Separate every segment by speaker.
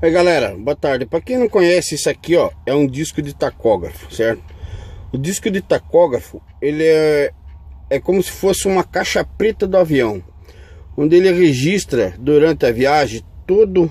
Speaker 1: Aí galera, boa tarde. Para quem não conhece, isso aqui ó, é um disco de tacógrafo, certo? O disco de tacógrafo, ele é como se fosse uma caixa preta do avião, onde ele registra durante a viagem todo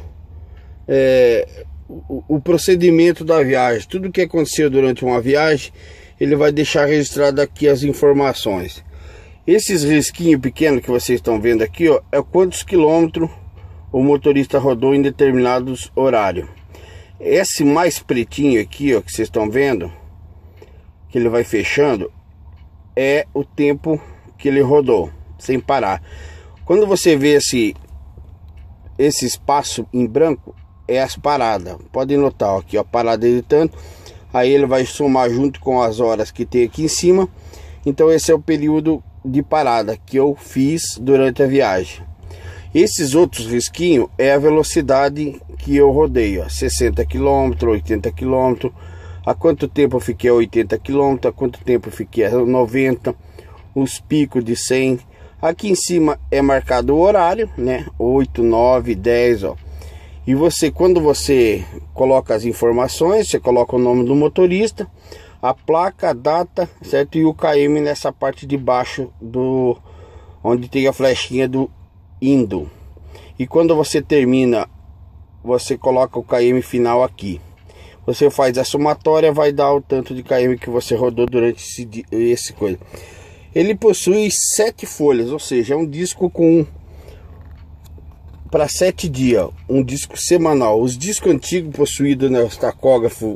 Speaker 1: o procedimento da viagem, tudo que aconteceu durante uma viagem, ele vai deixar registrado aqui as informações. Esses risquinhos pequenos que vocês estão vendo aqui ó, é quantos quilômetros o motorista rodou em determinados horários. Esse mais pretinho aqui ó, que vocês estão vendo, que ele vai fechando, é o tempo que ele rodou sem parar. Quando você vê esse espaço em branco, é as paradas. Pode notar ó, aqui ó, a parada de tanto. Aí ele vai somar junto com as horas que tem aqui em cima. Então esse é o período de parada que eu fiz durante a viagem. Esses outros risquinhos é a velocidade que eu rodei, ó, 60 km, 80 km, há quanto tempo eu fiquei a 80 km, há quanto tempo eu fiquei a 90, os picos de 100. Aqui em cima é marcado o horário, né? 8, 9, 10, ó. E você, quando você coloca as informações, você coloca o nome do motorista, a placa, a data, certo? E o KM nessa parte de baixo do onde tem a flechinha do indo. E quando você termina, você coloca o KM final aqui. Você faz a somatória, vai dar o tanto de KM que você rodou durante esse coisa. Ele possui 7 folhas, ou seja, é um disco com para 7 dias, um disco semanal. Os discos antigos possuídos nos tacógrafos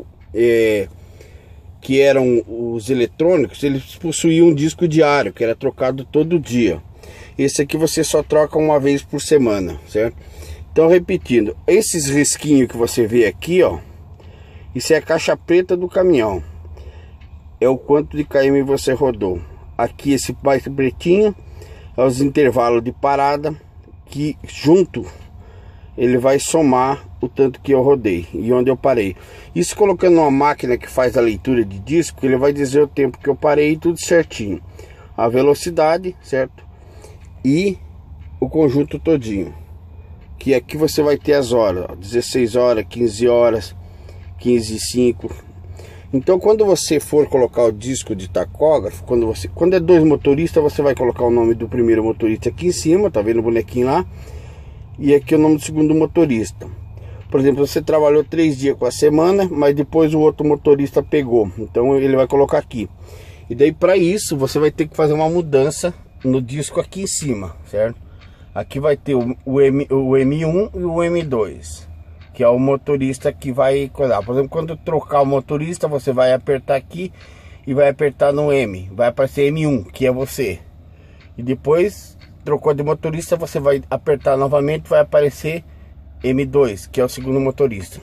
Speaker 1: que eram os eletrônicos, eles possuíam um disco diário, que era trocado todo dia. Esse aqui você só troca uma vez por semana, certo? Então, repetindo, esses risquinhos que você vê aqui, ó, isso é a caixa preta do caminhão. É o quanto de KM você rodou. Aqui esse mais pretinho é os intervalos de parada, que junto ele vai somar o tanto que eu rodei e onde eu parei. Isso colocando uma máquina que faz a leitura de disco, ele vai dizer o tempo que eu parei, tudo certinho. A velocidade, certo? E o conjunto todinho, que aqui você vai ter as horas, ó, 16 horas, 15 horas, 15 e 5. Então quando você for colocar o disco de tacógrafo, quando é 2 motoristas, você vai colocar o nome do primeiro motorista aqui em cima, tá vendo o bonequinho lá? E aqui o nome do segundo motorista. Por exemplo, você trabalhou 3 dias com a semana, mas depois o outro motorista pegou, então ele vai colocar aqui. E daí para isso você vai ter que fazer uma mudança no disco aqui em cima, certo? Aqui vai ter o M1 e o M2, que é o motorista que vai cuidar. Por exemplo, quando trocar o motorista, você vai apertar aqui e vai apertar no M, vai aparecer M1, que é você. E depois trocou de motorista, você vai apertar novamente, vai aparecer M2, que é o segundo motorista.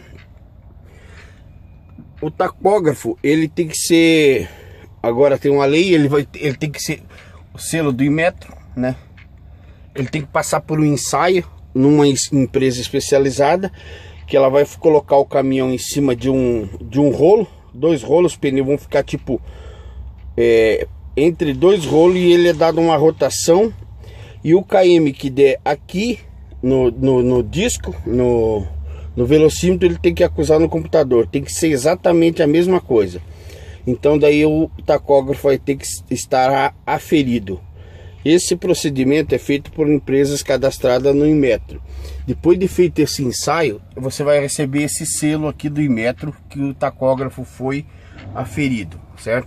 Speaker 1: O tacógrafo, ele tem que ser, agora tem uma lei, ele tem que ser o selo do Inmetro, né? Ele tem que passar por um ensaio numa empresa especializada, que ela vai colocar o caminhão em cima de um rolo, 2 rolos, os pneus vão ficar tipo entre 2 rolos, e ele é dado uma rotação, e o KM que der aqui no disco, no velocímetro, ele tem que acusar no computador, tem que ser exatamente a mesma coisa. Então daí o tacógrafo vai ter que estar aferido. Esse procedimento é feito por empresas cadastradas no Inmetro. Depois de feito esse ensaio, você vai receber esse selo aqui do Inmetro, que o tacógrafo foi aferido, certo?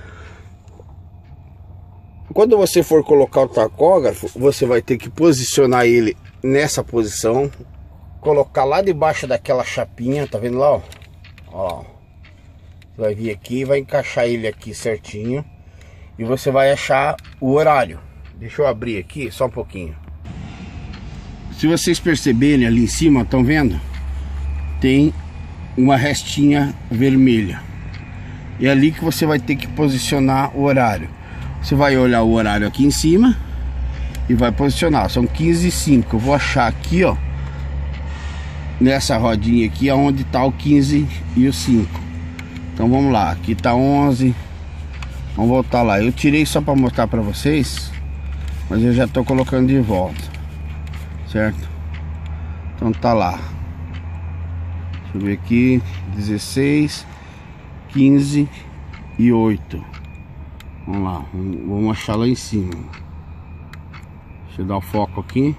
Speaker 1: Quando você for colocar o tacógrafo, você vai ter que posicionar ele nessa posição, colocar lá debaixo daquela chapinha, tá vendo lá, ó? Ó. Você vai vir aqui, vai encaixar ele aqui certinho, e você vai achar o horário. Deixa eu abrir aqui só um pouquinho. Se vocês perceberem ali em cima, estão vendo? Tem uma restinha vermelha. É ali que você vai ter que posicionar o horário. Você vai olhar o horário aqui em cima e vai posicionar. São 15h05. Eu vou achar aqui, ó, nessa rodinha aqui, onde está o 15 e o 5. Então vamos lá. Aqui tá 11. Vamos voltar lá. Eu tirei só para mostrar para vocês, mas eu já tô colocando de volta, certo? Então tá lá. Deixa eu ver aqui, 16, 15 e 8. Vamos lá, vamos achar lá em cima. Deixa eu dar o foco aqui.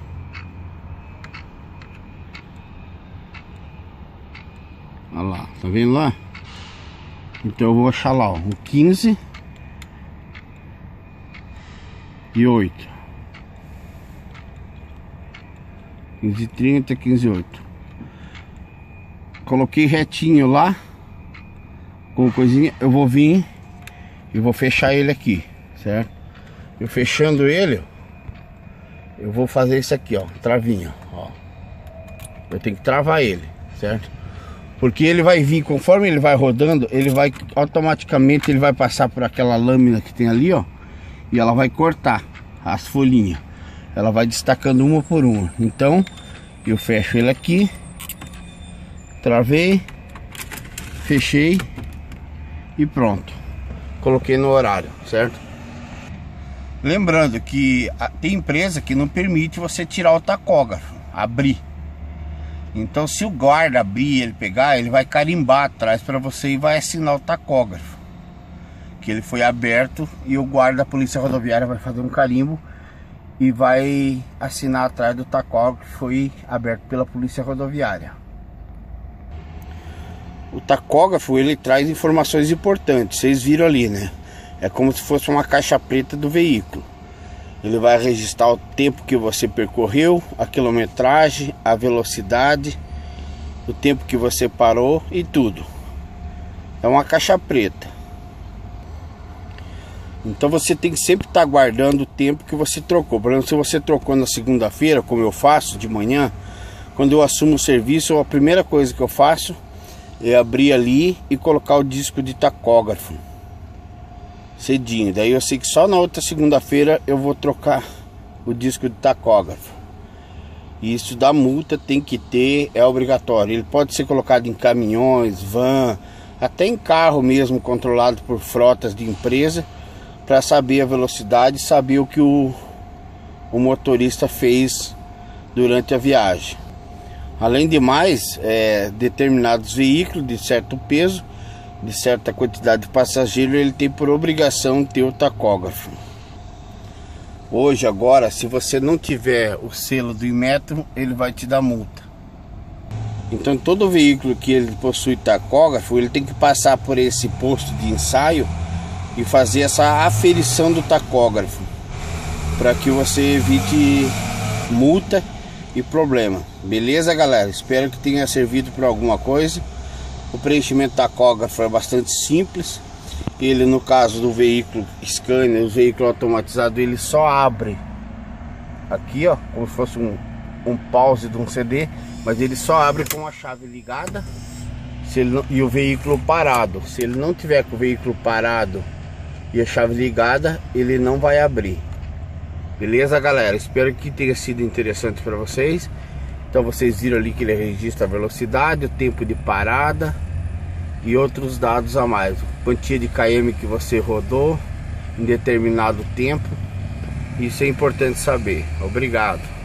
Speaker 1: Olha lá, tá vendo lá? Então eu vou achar lá, ó, o 15 e 8. 15 e 30, 15 e 8. Coloquei retinho lá, com coisinha. Eu vou vir e vou fechar ele aqui, certo? Eu fechando ele, eu vou fazer isso aqui, ó, travinha, ó. Eu tenho que travar ele, certo? Porque ele vai vir, conforme ele vai rodando, ele vai automaticamente, ele vai passar por aquela lâmina que tem ali, ó, e ela vai cortar as folhinhas. Ela vai destacando uma por uma. Então eu fecho ele aqui, travei, fechei e pronto. Coloquei no horário, certo? Lembrando que tem empresa que não permite você tirar o tacógrafo, abrir. Então se o guarda abrir e ele pegar, ele vai carimbar atrás para você e vai assinar o tacógrafo que ele foi aberto, e o guarda da Polícia Rodoviária vai fazer um carimbo e vai assinar atrás do tacógrafo que foi aberto pela Polícia Rodoviária. O tacógrafo, ele traz informações importantes, vocês viram ali, né? É como se fosse uma caixa preta do veículo. Ele vai registrar o tempo que você percorreu, a quilometragem, a velocidade, o tempo que você parou e tudo. É uma caixa preta. Então você tem que sempre estar guardando o tempo que você trocou. Por exemplo, se você trocou na segunda-feira, como eu faço de manhã, quando eu assumo o serviço, a primeira coisa que eu faço é abrir ali e colocar o disco de tacógrafo cedinho. Daí eu sei que só na outra segunda-feira eu vou trocar o disco de tacógrafo. E isso da multa tem que ter, é obrigatório. Ele pode ser colocado em caminhões, van, até em carro mesmo, controlado por frotas de empresa, para saber a velocidade, saber o que o motorista fez durante a viagem. Além de mais, determinados veículos de certo peso, de certa quantidade de passageiros, ele tem por obrigação ter o tacógrafo. Hoje, agora, se você não tiver o selo do Inmetro, ele vai te dar multa. Então todo veículo que ele possui tacógrafo, ele tem que passar por esse posto de ensaio e fazer essa aferição do tacógrafo, para que você evite multa e problema. Beleza, galera? Espero que tenha servido para alguma coisa. O preenchimento do tacógrafo é bastante simples. Ele, no caso do veículo Scania, o veículo automatizado, ele só abre aqui, ó, como se fosse um pause de um CD, mas ele só abre com a chave ligada e o veículo parado. Se ele não tiver com o veículo parado e a chave ligada, ele não vai abrir. Beleza, galera? Espero que tenha sido interessante para vocês. Então vocês viram ali que ele registra a velocidade, o tempo de parada e outros dados a mais. Quantia de km que você rodou em determinado tempo. Isso é importante saber. Obrigado.